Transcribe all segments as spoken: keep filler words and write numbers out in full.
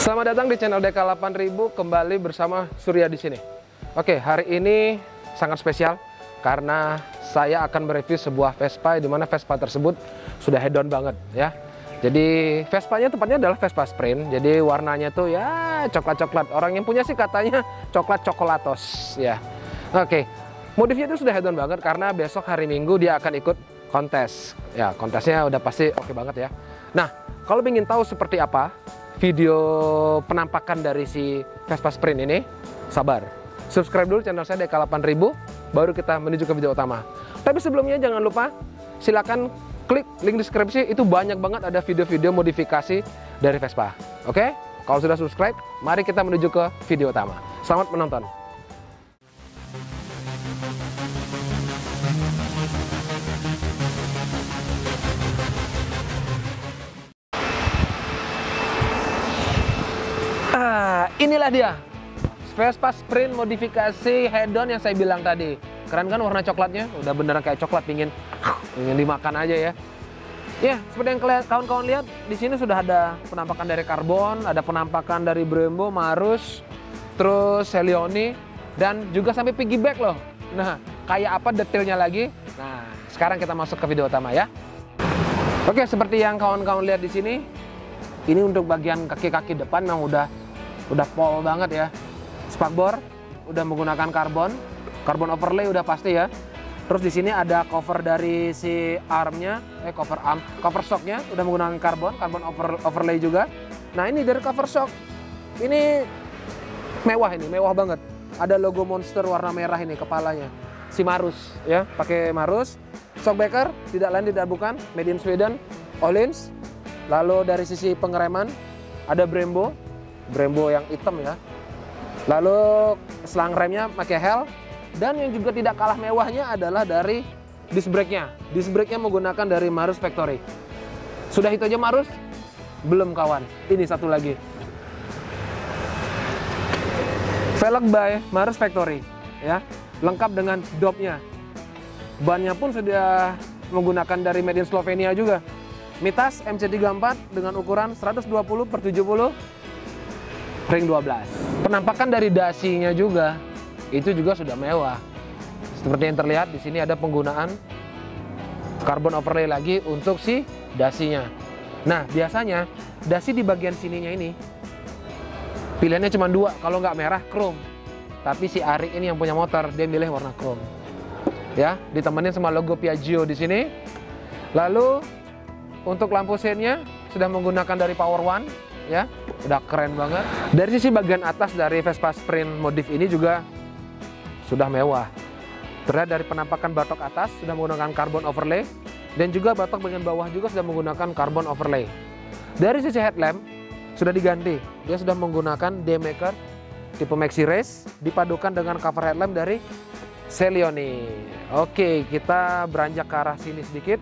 Selamat datang di channel D K delapan ribu, kembali bersama Surya di sini. Oke, hari ini sangat spesial karena saya akan mereview sebuah Vespa di mana Vespa tersebut sudah head on banget ya. Jadi Vespanya tepatnya adalah Vespa Sprint. Jadi warnanya tuh ya coklat-coklat. Orang yang punya sih katanya coklat coklatos ya. Oke, modifnya itu sudah head on banget karena besok hari Minggu dia akan ikut kontes. Ya, kontesnya udah pasti oke banget ya. Nah, kalau ingin tahu seperti apa video penampakan dari si Vespa Sprint ini, sabar. Subscribe dulu channel saya D K delapan ribu, baru kita menuju ke video utama. Tapi sebelumnya jangan lupa silakan klik link deskripsi, itu banyak banget ada video-video modifikasi dari Vespa. Oke? Kalau sudah subscribe, mari kita menuju ke video utama. Selamat menonton. Ah, inilah dia Vespa Sprint modifikasi head-on yang saya bilang tadi. Keren kan warna coklatnya? Udah beneran kayak coklat, pingin ingin dimakan aja ya. Ya, seperti yang kawan-kawan lihat, di sini sudah ada penampakan dari karbon, ada penampakan dari Brembo, Marus, terus Celeoni, dan juga sampai piggyback loh. Nah, kayak apa detailnya lagi? Nah, sekarang kita masuk ke video utama ya. Oke, seperti yang kawan-kawan lihat di sini, ini untuk bagian kaki-kaki depan memang udah udah pol banget ya. Spakbor udah menggunakan karbon, karbon overlay udah pasti ya. Terus di sini ada cover dari si armnya, eh cover arm, cover shocknya udah menggunakan karbon, karbon over, overlay juga. Nah ini dari cover shock, ini mewah ini, mewah banget. Ada logo monster warna merah ini kepalanya, si Marus ya, pakai Marus. Shockbreaker tidak lain tidak bukan, made in Sweden, Öhlins. Lalu dari sisi pengereman ada Brembo, Brembo yang hitam ya. Lalu selang remnya pakai Hell. Dan yang juga tidak kalah mewahnya adalah dari disc brake-nya. Disc brake-nya menggunakan dari Marus Factory. Sudah itu aja Marus? Belum kawan. Ini satu lagi. Velg by Marus Factory ya. Lengkap dengan dopnya. Bannya pun sudah menggunakan dari made in Slovenia juga. Mitas M C tiga puluh empat dengan ukuran seratus dua puluh per tujuh puluh ring dua belas. Penampakan dari dasinya juga itu juga sudah mewah. Seperti yang terlihat di sini ada penggunaan karbon overlay lagi untuk si dasinya. Nah, biasanya dasi di bagian sininya ini pilihannya cuma dua, kalau nggak merah chrome. Tapi si Ari ini yang punya motor, dia milih warna chrome. Ya, ditemenin sama logo Piaggio di sini. Lalu untuk lampu seinnya sudah menggunakan dari Power One ya. Udah keren banget. Dari sisi bagian atas dari Vespa Sprint modif ini juga sudah mewah. Terlihat dari penampakan batok atas sudah menggunakan carbon overlay, dan juga batok bagian bawah juga sudah menggunakan carbon overlay. Dari sisi headlamp sudah diganti, dia sudah menggunakan D-Maker tipe Maxi Race dipadukan dengan cover headlamp dari Celeoni. Oke, kita beranjak ke arah sini sedikit.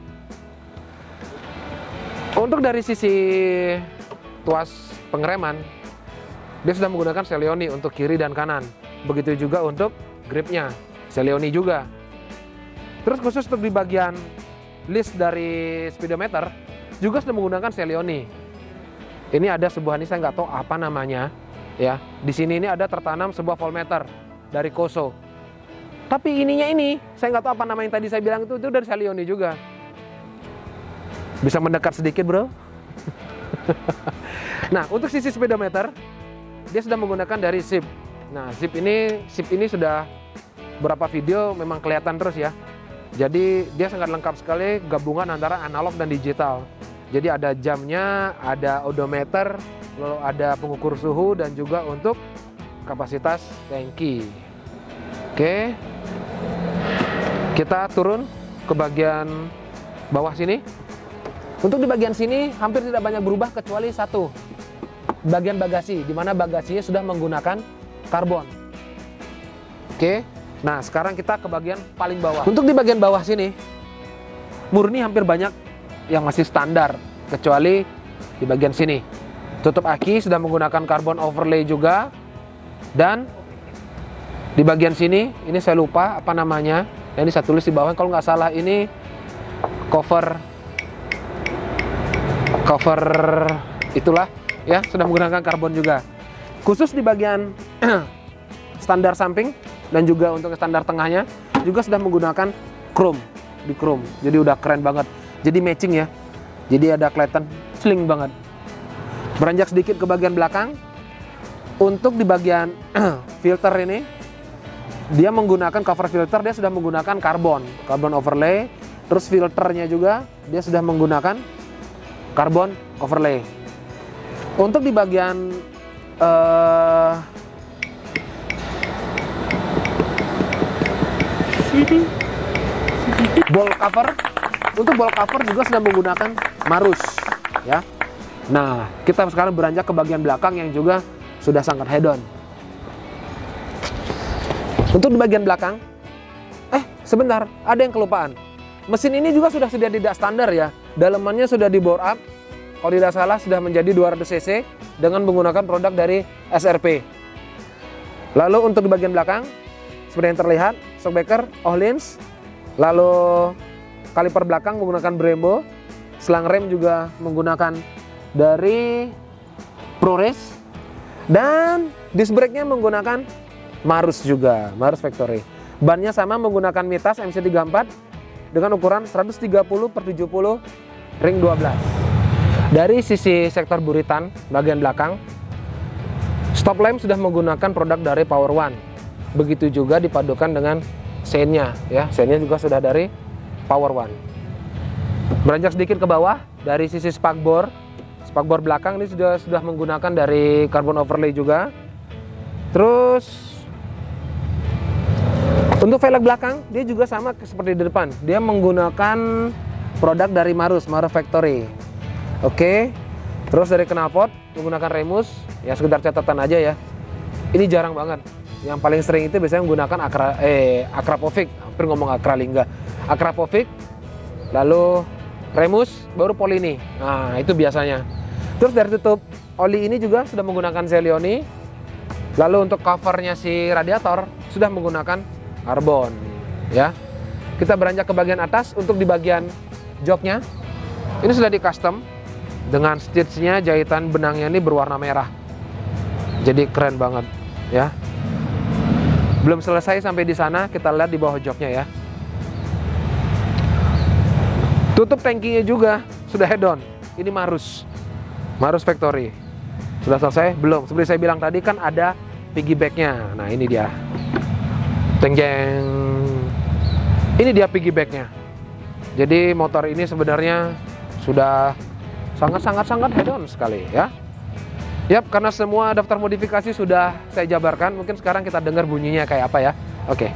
Untuk dari sisi tuas pengereman, dia sudah menggunakan Celeoni untuk kiri dan kanan. Begitu juga untuk gripnya, Celeoni juga. Terus khusus untuk di bagian list dari speedometer juga sudah menggunakan Celeoni. Ini ada sebuah, ini saya nggak tahu apa namanya ya. Di sini ini ada tertanam sebuah voltmeter dari Koso. Tapi ininya ini saya nggak tahu apa nama yang tadi saya bilang itu, itu dari Celeoni juga. Bisa mendekat sedikit bro. Nah untuk sisi speedometer dia sudah menggunakan dari Zip. Nah Zip ini, Zip ini sudah beberapa video memang kelihatan terus ya. Jadi dia sangat lengkap sekali gabungan antara analog dan digital. Jadi ada jamnya, ada odometer, lalu ada pengukur suhu dan juga untuk kapasitas tangki. Oke, kita turun ke bagian bawah sini. Untuk di bagian sini hampir tidak banyak berubah kecuali satu, bagian bagasi, di mana bagasinya sudah menggunakan karbon. Oke. Nah, sekarang kita ke bagian paling bawah. Untuk di bagian bawah sini, murni hampir banyak yang masih standar, kecuali di bagian sini. Tutup aki sudah menggunakan carbon overlay juga. Dan di bagian sini, ini saya lupa apa namanya. Ini saya tulis di bawah, kalau nggak salah ini cover cover itulah ya, sudah menggunakan karbon juga. Khusus di bagian standar samping dan juga untuk standar tengahnya juga sudah menggunakan chrome, di chrome. Jadi udah keren banget. Jadi matching ya. Jadi ada kelihatan sling banget. Beranjak sedikit ke bagian belakang. Untuk di bagian filter ini, dia menggunakan cover filter, dia sudah menggunakan karbon, karbon overlay. Terus filternya juga dia sudah menggunakan karbon overlay. Untuk di bagian uh, ball cover, untuk ball cover juga sudah menggunakan Marus, ya. Nah, kita sekarang beranjak ke bagian belakang yang juga sudah sangat head-on. Untuk di bagian belakang, eh sebentar, ada yang kelupaan. Mesin ini juga sudah sudah tidak standar ya. Dalamannya sudah di bore up, kalau tidak salah sudah menjadi dua ratus cc dengan menggunakan produk dari S R P. Lalu untuk di bagian belakang, seperti yang terlihat, shockbreaker Öhlins, lalu kaliper belakang menggunakan Brembo, selang rem juga menggunakan dari ProRace, dan disc brake-nya menggunakan Marus juga, Marus Factory. Bannya sama menggunakan Mitas M C tiga puluh empat dengan ukuran seratus tiga puluh per tujuh puluh ring dua belas. Dari sisi sektor buritan bagian belakang, stop lamp sudah menggunakan produk dari Power One. Begitu juga dipadukan dengan seinnya, ya, seinnya juga sudah dari Power One. Beranjak sedikit ke bawah, dari sisi spakbor, spakbor belakang ini sudah sudah menggunakan dari carbon overlay juga. Terus untuk velg belakang dia juga sama seperti di depan, dia menggunakan produk dari Marus, Marus Factory. Oke. Terus dari knalpot menggunakan Remus, ya sekedar catatan aja ya. Ini jarang banget. Yang paling sering itu biasanya menggunakan Akra, eh, Akrapovic, hampir ngomong Akralingga. Akrapovic, lalu Remus, baru Polini. Nah, itu biasanya. Terus dari tutup oli ini juga sudah menggunakan Zelioni. Lalu untuk covernya si radiator sudah menggunakan karbon, ya. Kita beranjak ke bagian atas. Untuk di bagian joknya, ini sudah di custom dengan stitchnya, jahitan benangnya ini berwarna merah. Jadi keren banget, ya. Belum selesai sampai di sana, kita lihat di bawah joknya ya. Tutup tankinya juga sudah head-on. Ini Marus, Marus Factory. Sudah selesai? Belum. Seperti saya bilang tadi kan ada piggyback-nya. Nah ini dia. Teng-jeng. Ini dia piggyback-nya. Jadi motor ini sebenarnya sudah sangat-sangat-sangat head-on sekali ya. Yap, karena semua daftar modifikasi sudah saya jabarkan, mungkin sekarang kita dengar bunyinya kayak apa ya. Oke.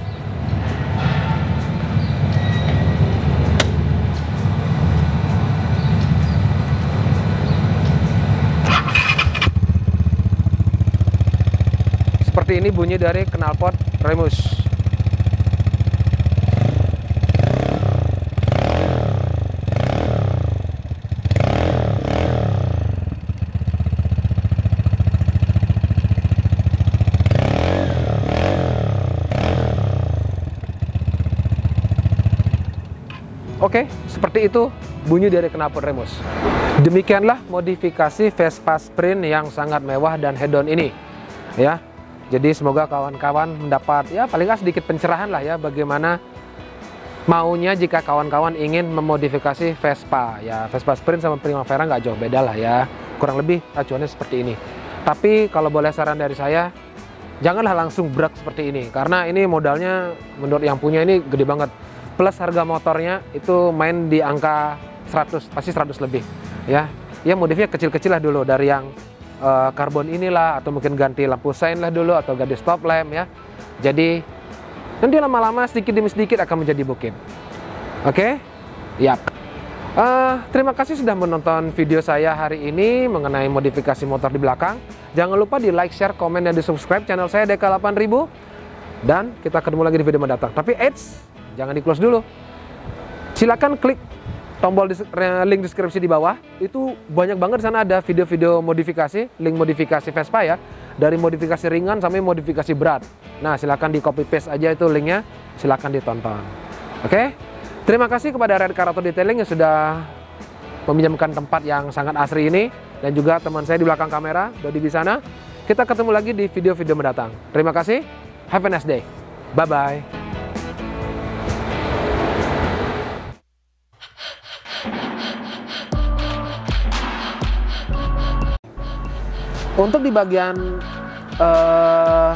Seperti ini bunyi dari knalpot Remus. Oke, seperti itu bunyi dari knalpot Remus. Demikianlah modifikasi Vespa Sprint yang sangat mewah dan head-on ini, ya. Jadi semoga kawan-kawan mendapat ya paling nggak sedikit pencerahan lah ya bagaimana maunya jika kawan-kawan ingin memodifikasi Vespa. Ya Vespa Sprint sama Primavera nggak jauh beda lah ya, kurang lebih acuannya seperti ini. Tapi kalau boleh saran dari saya, janganlah langsung berat seperti ini karena ini modalnya menurut yang punya ini gede banget. Plus harga motornya itu main di angka seratus, pasti seratus lebih ya. Ya modifnya kecil-kecil lah dulu dari yang uh, karbon inilah, atau mungkin ganti lampu sein lah dulu, atau ganti stop lamp ya. Jadi nanti lama-lama sedikit demi sedikit akan menjadi bukit. Oke? Yap. Uh, terima kasih sudah menonton video saya hari ini mengenai modifikasi motor di belakang. Jangan lupa di like, share, komen, dan di subscribe channel saya D K delapan ribu. Dan kita ketemu lagi di video mendatang. Tapi eits, jangan di close dulu. Silakan klik tombol link deskripsi di bawah. Itu banyak banget di sana ada video-video modifikasi, link modifikasi Vespa ya. Dari modifikasi ringan sampai modifikasi berat. Nah, silakan di copy paste aja itu linknya. Silakan ditonton. Oke? Terima kasih kepada Red Car Auto Detailing yang sudah meminjamkan tempat yang sangat asri ini, dan juga teman saya di belakang kamera, Dodi di sana. Kita ketemu lagi di video-video mendatang. Terima kasih. Have a nice day. Bye-bye. Untuk di bagian uh,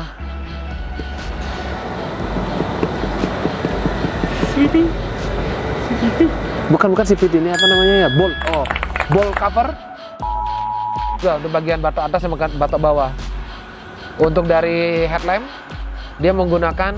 C V T, C V T, bukan bukan C V T, ini apa namanya ya, bolt, oh, bolt cover. Nah, untuk bagian batok atas sama batok bawah. Untuk dari headlamp, dia menggunakan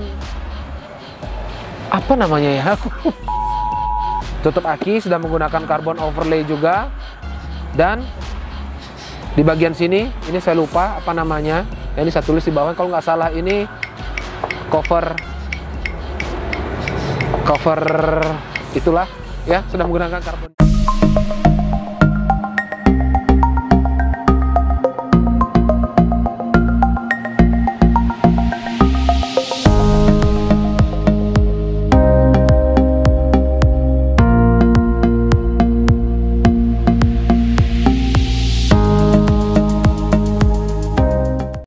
apa namanya ya? Tutup aki sudah menggunakan carbon overlay juga, dan di bagian sini, ini saya lupa apa namanya. Ini saya tulis di bawah, kalau nggak salah ini cover, cover itulah ya, sudah menggunakan karbon.